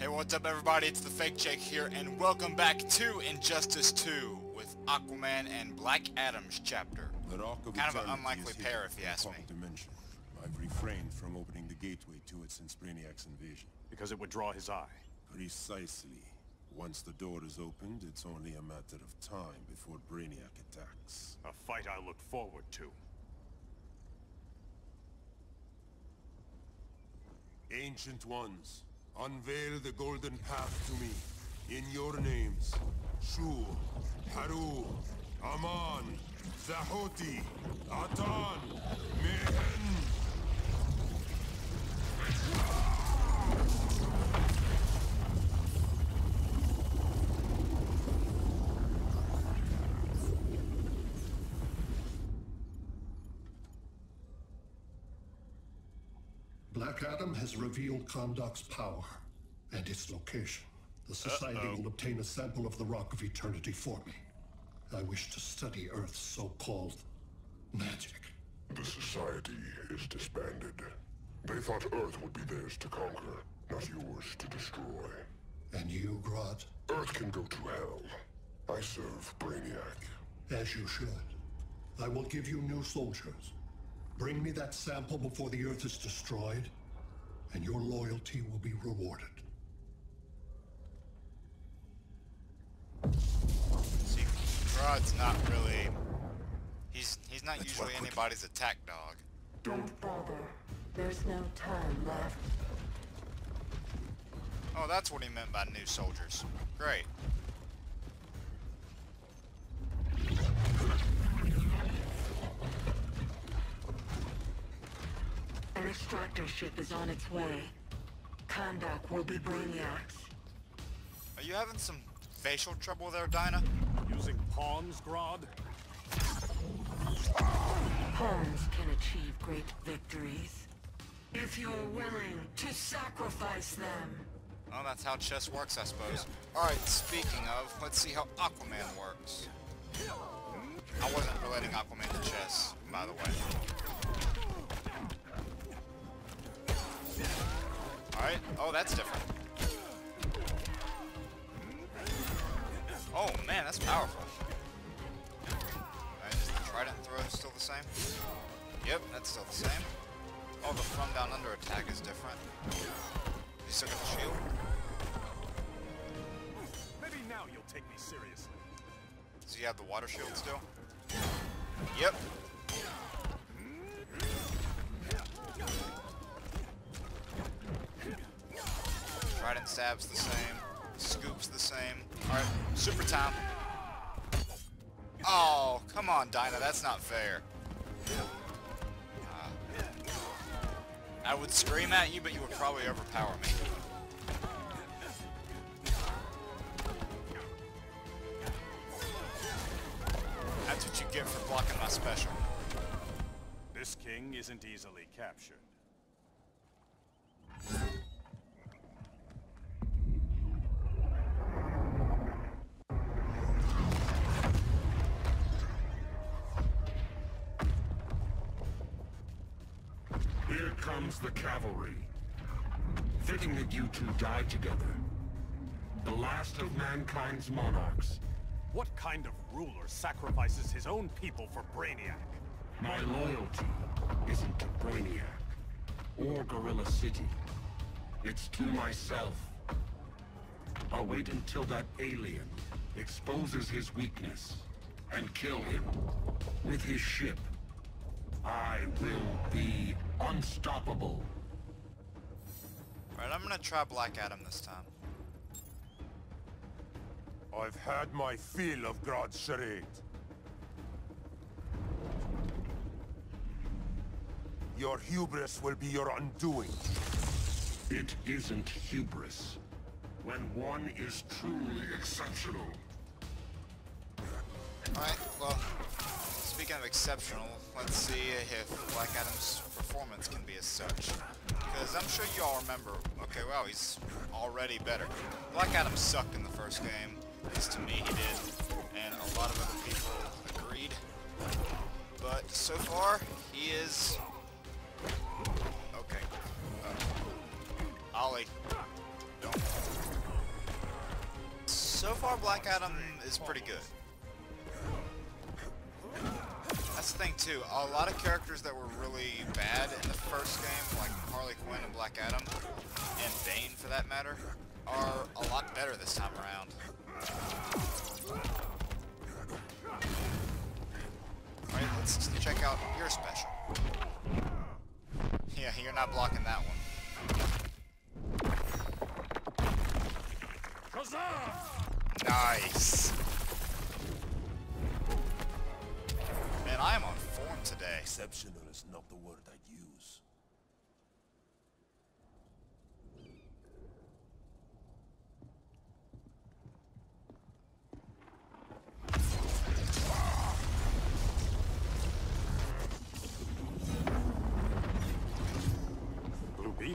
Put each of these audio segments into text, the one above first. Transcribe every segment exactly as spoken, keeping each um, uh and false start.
Hey, what's up everybody, it's the Fake Jake here, and welcome back to Injustice two with Aquaman and Black Adam's chapter. The Rock of Kind of an Eternity unlikely is pair hidden if you in the ask me. Quantum Dimension. I've refrained from opening the gateway to it since Brainiac's invasion. Because it would draw his eye. Precisely. Once the door is opened, it's only a matter of time before Brainiac attacks. A fight I look forward to. Ancient Ones, unveil the golden path to me. In your names, Shu, Haru, Aman, Zahoti, Atan, Mehen. Black Adam has revealed Kahndaq's power and its location. The Society Uh-oh. will obtain a sample of the Rock of Eternity for me. I wish to study Earth's so-called magic. The Society is disbanded. They thought Earth would be theirs to conquer, not yours to destroy. And you, Grodd? Earth can go to hell. I serve Brainiac. As you should. I will give you new soldiers. Bring me that sample before the Earth is destroyed, and your loyalty will be rewarded. See, Grodd's not really... He's, he's not Let's usually work quickly. anybody's attack dog. Don't bother. There's no time left. Oh, that's what he meant by new soldiers. Great. An extractor ship is on its way. Kahndaq will be Brainiac's. Are you having some facial trouble there, Dinah? Using pawns, Grodd? Pawns can achieve great victories. If you're willing to sacrifice them. Well, that's how chess works, I suppose. Alright, speaking of, let's see how Aquaman works. I wasn't relating Aquaman to chess, by the way. Alright, oh, that's different. Oh, man, that's powerful. Alright, is the trident throw still the same? Yep, that's still the same. Oh, the from down under attack is different. You still got the shield? Maybe now you'll take me seriously. Does he have the water shield still? Yep. Trident stab's the same. Scoop's the same. Alright, super time. Oh, come on, Dinah, that's not fair. Uh, I would scream at you, but you would probably overpower me. That's what you get for blocking my special. This king isn't easily captured. Here comes the cavalry. Fitting that you two died together. The last of mankind's monarchs. What kind of ruler sacrifices his own people for Brainiac? My loyalty isn't to Brainiac or Gorilla City. It's to myself. I'll wait until that alien exposes his weakness and kill him with his ship. I will be unstoppable. Alright, I'm gonna try Black Adam this time. I've had my fill of Grodd's charade. Your hubris will be your undoing. It isn't hubris when one is truly exceptional. Alright, well, speaking of exceptional, let's see if Black Adam's performance can be as such. Because I'm sure you all remember, okay, wow, he's already better. Black Adam sucked in the first game, at least to me he did, and a lot of other people agreed. But so far, he is... Okay. Uh, Ollie. Don't. far, Black Adam is pretty good. That's the thing too, a lot of characters that were really bad in the first game, like Harley Quinn and Black Adam, and Bane for that matter, are a lot better this time around. Alright, let's check out your special. Yeah, you're not blocking that one. Nice! Man, I am on form today. Exceptional is not the word I'd use. Blue Beetle?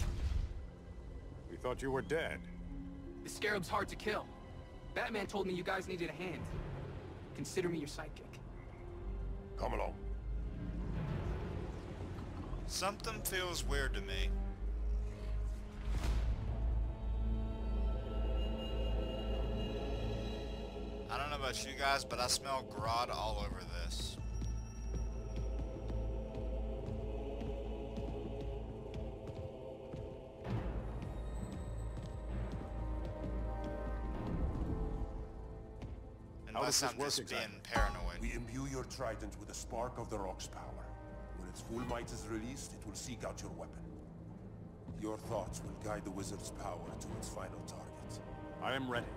We thought you were dead. The Scarab's hard to kill. Batman told me you guys needed a hand. Consider me your sidekick. Come along. Something feels weird to me. I don't know about you guys, but I smell Grodd all over this. Unless I'm just being paranoid. We imbue your trident with a spark of the Rock's power. When its full might is released, it will seek out your weapon. Your thoughts will guide the wizard's power to its final target. I am ready.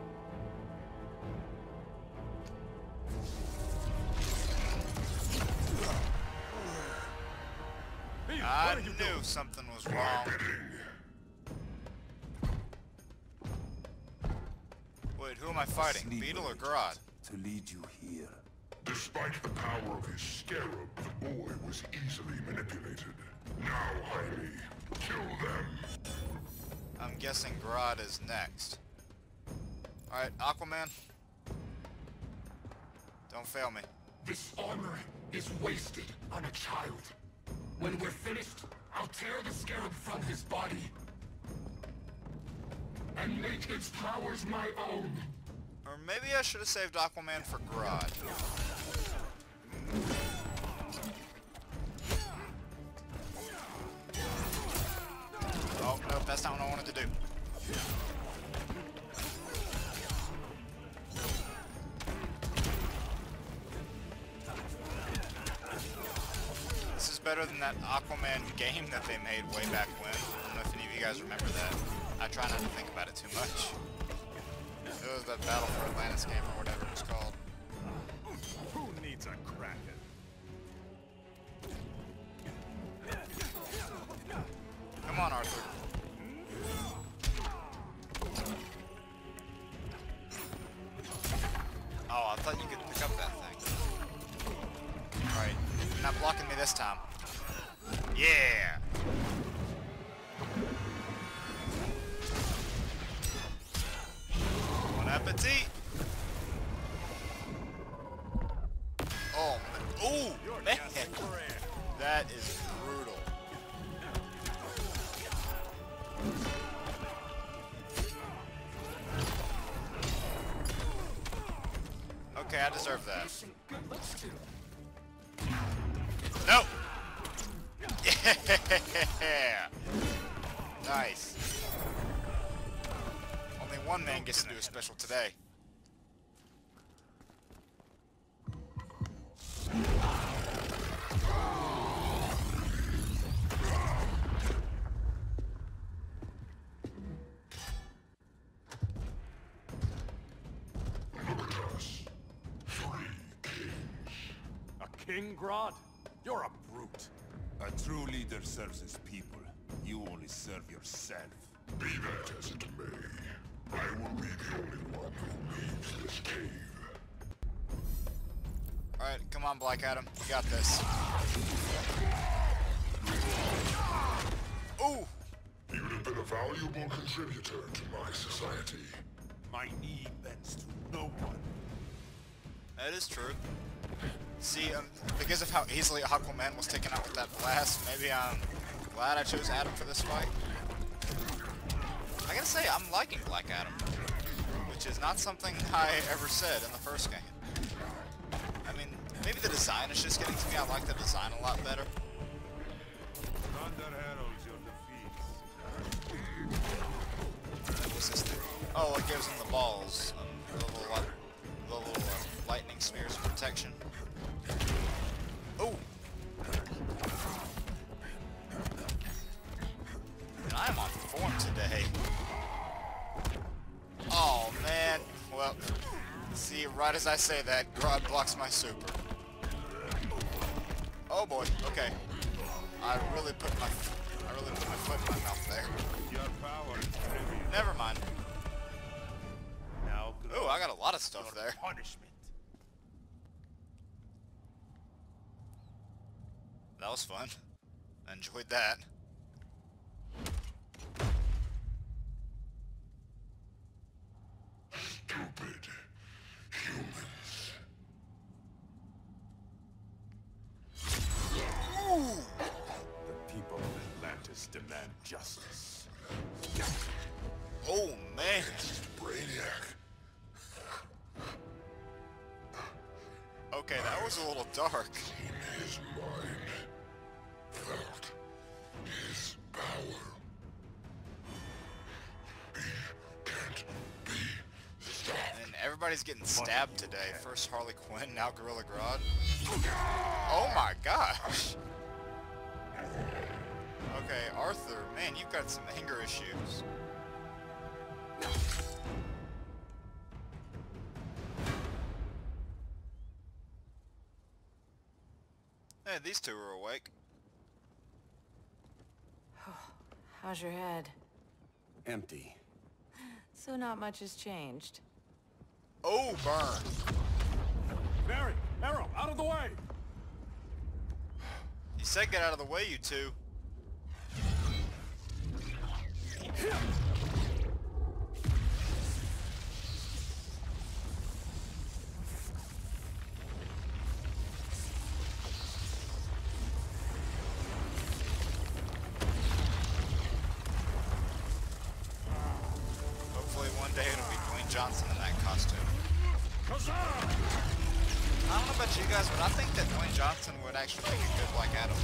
Beetle, I what are you knew doing? something was wrong. Wait, who am I fighting? Sleep Beetle or with it Grodd? To lead you here. Despite the power of his scarab, the boy was easily manipulated. Now, Jaime, kill them. I'm guessing Grodd is next. Alright, Aquaman. Don't fail me. This armor is wasted on a child. When we're finished, I'll tear the scarab from his body and make its powers my own. Or maybe I should have saved Aquaman for Grodd. Oh, no, that's not what I wanted to do. This is better than that Aquaman game that they made way back when. I don't know if any of you guys remember that. I try not to think about it too much. It was that Battle for Atlantis game or whatever it was called. Who needs a Kraken? Come on, Arthur. Oh, I thought you could pick up that thing. Alright, you're not blocking me this time. Yeah! Bon appetit! Oh, man. Ooh, man! That is brutal. Okay, I deserve that. No! Yeah! Nice. Only one man gets to do a special today. King Grodd? You're a brute. A true leader serves his people. You only serve yourself. Be that as it may, I will be the only one who leaves this cave. Alright, come on, Black Adam. You got this. Ooh! You'd have been a valuable contributor to my society. My knee bends to no one. That is true. See, um, because of how easily Aquaman was taken out with that blast, maybe I'm glad I chose Adam for this fight. I gotta say, I'm liking Black Adam. With which is not something I ever said in the first game. I mean, maybe the design is just getting to me. I like the design a lot better. Thunder heralds your defeat. What's this thing? Oh, it gives them the balls. Um, the little, uh, the little uh, lightning smears of protection. Oh! And I'm on form today. Oh, man. Well, see, right as I say that, Grodd blocks my super. Oh boy, okay. I really put my, I really put my foot in my mouth there. Your power is heavy. Never mind. Now, Ooh, I got a lot of stuff there. punishment. That was fun. I enjoyed that. Stupid humans. The people of Atlantis demand justice. Oh man. Brainiac. Okay, that was a little dark. In his mind, felt his power. He can't be stopped. And everybody's getting stabbed today. First Harley Quinn, now Gorilla Grodd. Oh my gosh. Okay, Arthur, man, you've got some anger issues. Hey, these two are awake. How's your head? Empty. So not much has changed. Oh, burn. Barry, Arrow, out of the way! You said get out of the way, you two. Hopefully one day it'll be Dwayne Johnson in that costume. I don't know about you guys, but I think that Dwayne Johnson would actually make a good Black Adam.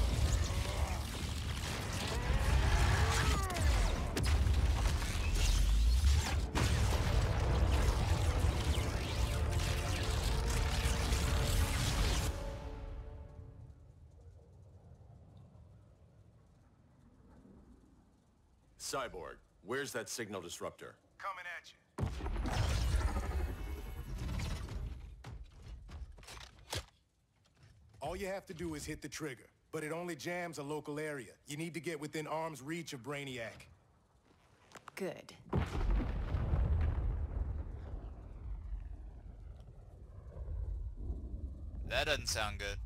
Cyborg, where's that signal disruptor? Coming at you. All you have to do is hit the trigger, but it only jams a local area. You need to get within arm's reach of Brainiac. Good. That doesn't sound good.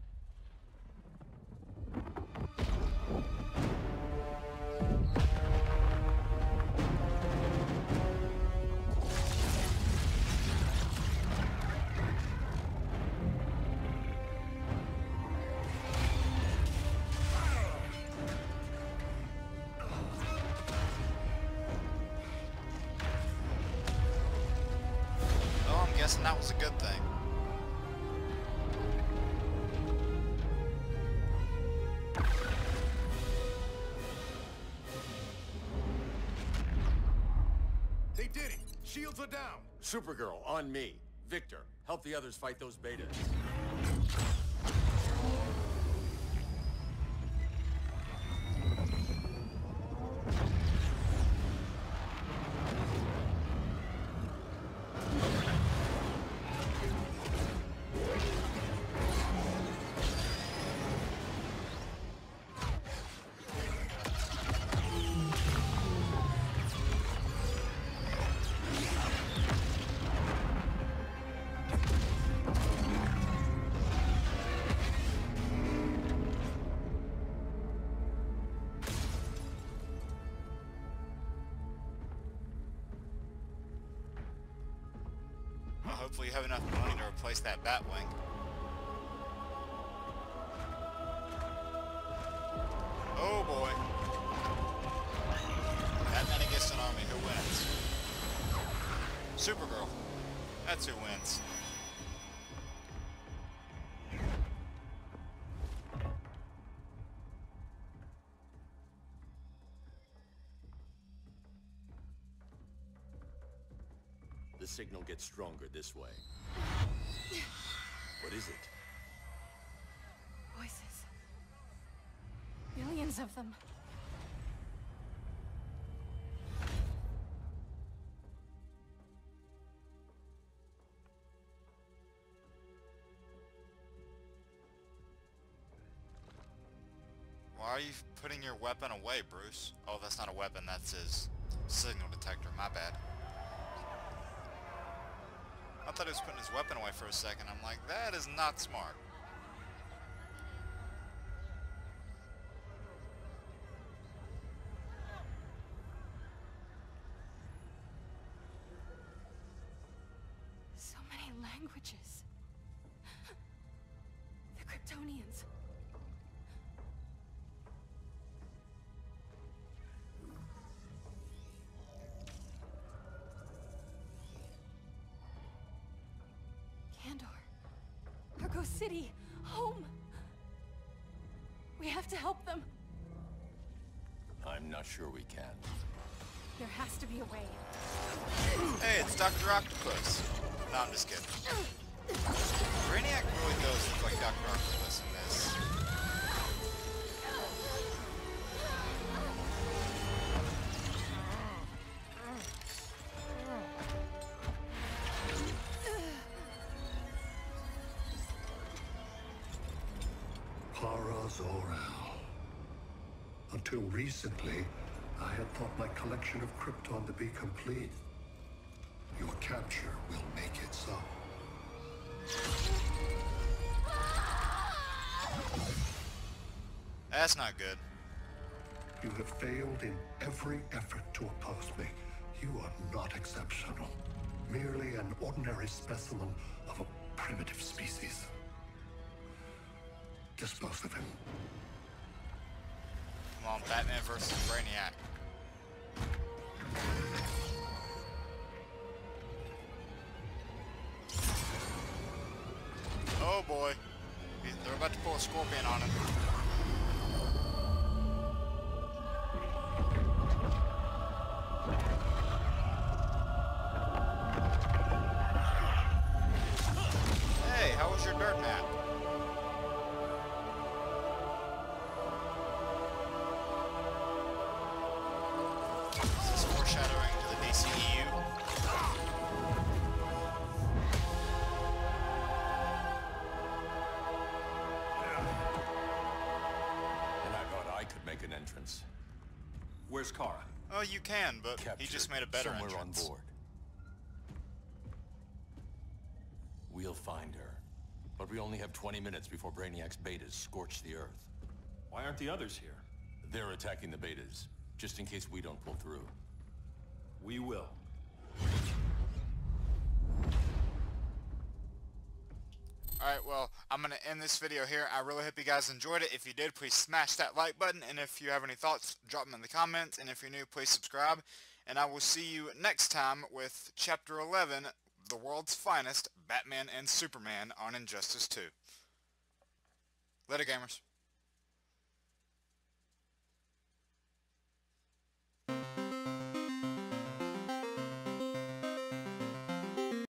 Well, I'm guessing that was a good thing. They did it! Shields are down! Supergirl, on me. Victor, help the others fight those betas. Well, hopefully you have enough money to replace that Batwing. Oh boy. Batman against an army, who wins? Supergirl. That's who wins. The signal gets stronger this way. What is it? Voices. Millions of them. Why are you putting your weapon away, Bruce? Oh, that's not a weapon, that's his signal detector, my bad. I thought he was putting his weapon away for a second. I'm like, that is not smart. So many languages. The Kryptonians. Argo City, home. We have to help them. I'm not sure we can. There has to be a way. Hey, it's Doctor Octopus. No, I'm just kidding. Brainiac really does look like Doctor Octopus in this. Para Zor-El. Until recently, I had thought my collection of Krypton to be complete. Your capture will make it so. That's not good. You have failed in every effort to oppose me. You are not exceptional. Merely an ordinary specimen of a primitive species. Dispose of him. Come on, Batman versus Brainiac. Oh boy. They're about to pull a Scorpion on him. Hey, how was your dirt nap? Is this foreshadowing to the D C E U? And I thought I could make an entrance. Where's Kara? Oh, you can, but Captured he just made a better somewhere entrance. on board. We'll find her. But we only have twenty minutes before Brainiac's betas scorch the Earth. Why aren't the others here? They're attacking the betas, just in case we don't pull through. We will. Alright, well, I'm going to end this video here. I really hope you guys enjoyed it. If you did, please smash that like button. And if you have any thoughts, drop them in the comments. And if you're new, please subscribe. And I will see you next time with Chapter eleven, The World's Finest, Batman and Superman on Injustice two. Later, gamers.